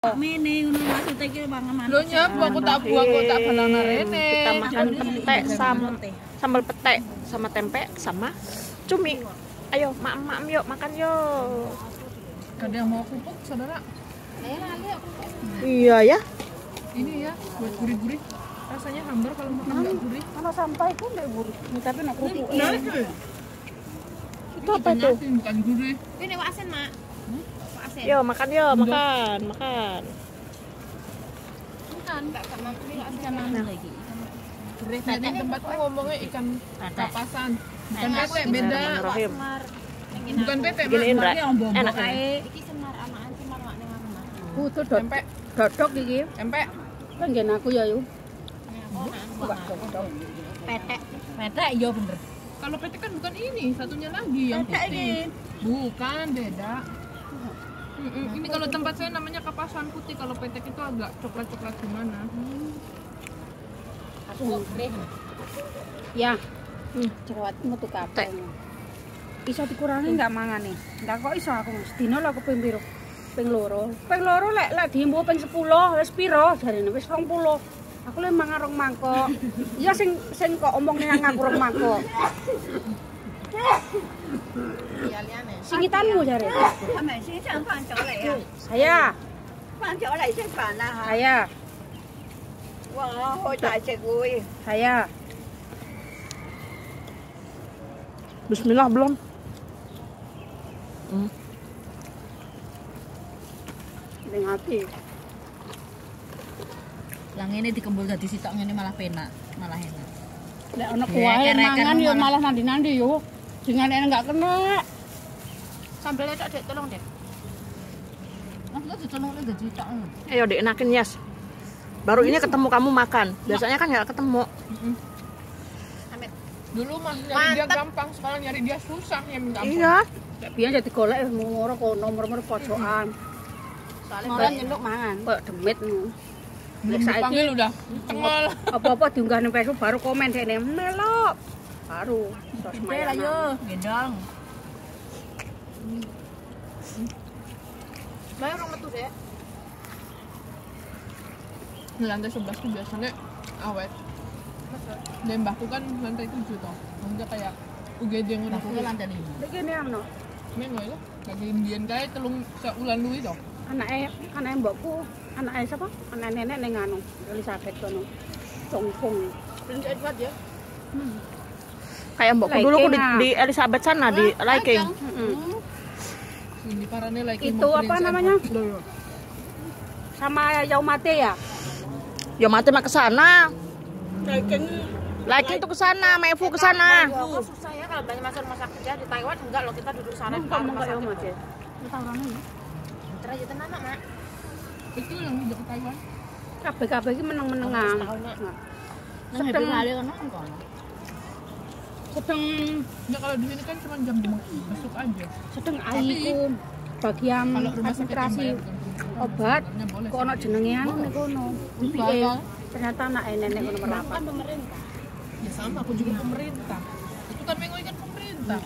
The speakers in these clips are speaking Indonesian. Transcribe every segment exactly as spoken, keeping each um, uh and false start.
Mene ngono maksudnya iki mangan. Lho nyap aku tak buang kok tak banana rene. Kita makan petek sama sambal petek sama tempe sama cumi. Ayo, mak-mak yuk makan yuk. Ada yang mau pupuk, saudara? Iya ya. Ini ya, buat gurih-gurih. Rasanya hambar kalau makan nggak gurih. Mana sampai pun enggak gurih. Tapi nak kerupuk. Itu apa itu? Bukan gurih. Ini wasen, Mak. Wasen. Yo, makan yo, makan, makan. Bukan, enggak sama ikan mana lagi. Gurih Nah, di tempatku ngomongnya ikan kapasan. Bukan pete, beda. Bismillahirrahmanirrahim. Bukan pete, Gini Indra, enak kan? Iki semar amaan semar mak ning aku. Putu Tempe, dodok iki. tempe. Kan nggen aku ya yo. Petek. Petek iya bener. Kalau pete kan bukan ini, satunya lagi yang Petek putih. ini. Bukan, beda. Mm-mm. Ini kalau tempat saya namanya kapasan putih, kalau petek itu agak coklat-coklat gimana? Aku gurih. Ya. Hmm, cerewetmu tuh kabeh. Iso dikurangi enggak mangane? Enggak kok iso aku sedina lho aku ping piro? Ping loro. Ping loro lek lek diembo ping sepuluh wis piro? Jarine wis rong puluh. Aku le mangan rong mangkok. Iya sing sing kok omongnya nang aku rong mangkok. Singitanmu jare. Saya. Saya. Saya. Bismillah belum? Hmm. Ning ati. Yang ini dikembul dadi sitok ngene malah penak, malah enak. Lek ana kuwahe mangan yo malah nandi-nandi yo. Dengan enak enggak kena. Sambelnya tok, Dek, tolong, Dek. Enggak ditolongnya gak sitok. Ayo dienakin Yas. Baru ini ketemu kamu makan. Biasanya kan nggak ketemu. Dulu mah nyari dia gampang, sekarang nyari dia susah ya minta ampun. Iya. Biyen jadi golek moro kok nomor-nomor pojokan. Soalnya nyenduk mangan. Kok demit nu. Belum dipanggil udah tengol. Apa-apa diunggah nang Facebook baru komen dene melok. Baru sosmed lah yo. Gendong. Bayar orang metu, Dek. Di lantai sebelas tuh biasanya awet. Dan mbahku kan lantai tujuh toh. Maksudnya kayak U G D ngono. Aku ke lantai lima. Iki ne amno. Mengo itu. Lagi Indian kayak telung seulan luwi toh. Anake anake mbokku, anake sapa? Anak nenek ning anu, Elizabeth kono. Congfung. Prince Edward ya. Hmm. Kayak mbokku dulu aku di, di Elizabeth sana di Liking. Heeh. Ini parane lagi Itu apa namanya? Sama Yaumate ya? Ya mati mah ke sana. Liking. Liking tuh ke sana, Mefu ke sana. Susah ya kalau banyak masak-masak kerja di Taiwan enggak loh, kita duduk sana di Kamu rumah enggak sakit. Yaumate? Tawarane. Terus aja tenan, Mak. Itu yang udah ke Taiwan. Kabeh-kabeh iki meneng-menengan. Sedang kali kan kan. Sedeng Ya kalau di sini kan cuma jam lima masuk aja. sedeng aiku bagian Kalau rumah sakit yang administrasi bayar bukan. obat Sebenarnya boleh. kok ono jenenge anu ning kono. Bayar. Ternyata anak nenek kono merapat. Pemerintah. Ya sama, aku juga pemerintah. Itu kan Mengo kan pemerintah.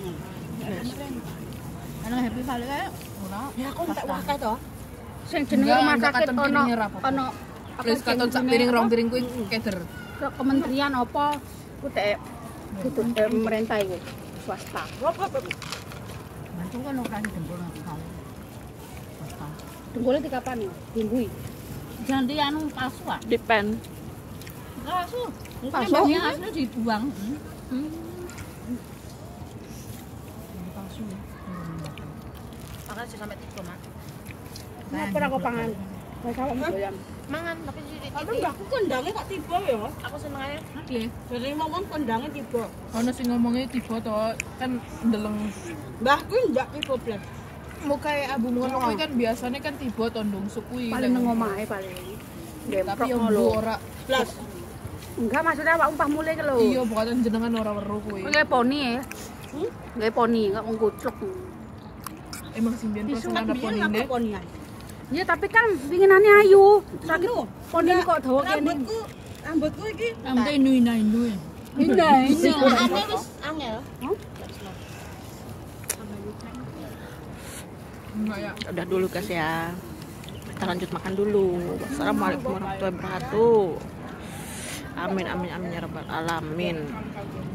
Ana happy kali kayak ora. Ya aku tak wakai to. Sing jenenge Enggak, rumah enggak sakit katon ono piringnya rapat. ono Terus katon sak piring rong piring kuwi keder. kementerian apa ku tek gitu eh, pemerintah iku swasta. Langsung kan ora didempul nanti kali. Dengkule dikapani? Dinggui. Ganti anu palsu ah. Depend. Palsu. Palsu? Palsu yang asli dibuang. Hmm. Palsu. Makan sih sampai tiga, Mak. Kenapa ora kok pangan? Wis awak doyan. Mangan tapi sithik. Kalau mbakku kondange kok tiba ya. Aku senengane. Piye? Jadi ngomong kondange tiba. Ono sing ngomongnya tiba toh kan ndeleng Mbahku ndak tiba blas. mau kayak abu ngono kuwi kan biasanya kan tiba tondong sukuwi. Paling nang omahe paling. Tapi Demprok yang ngono. bu ora Blas. Enggak maksudnya awak umpah mulai ke lho. iya bukan jenengan ora weruh kuwi. Nggih poni ya. Hmm? Nggih poni enggak ngkucluk. Emang sing biyen pas ana poni ndek. Iya tapi kan pinginane ayu. Sakit poni kok dawa kene. Rambutku iki. Rambut inu-inu. Indah, ini wis angel. Enggak ya. Udah dulu guys ya. kita lanjut makan dulu. Wassalamualaikum warahmatullahi wabarakatuh. Amin amin amin ya rabbal alamin.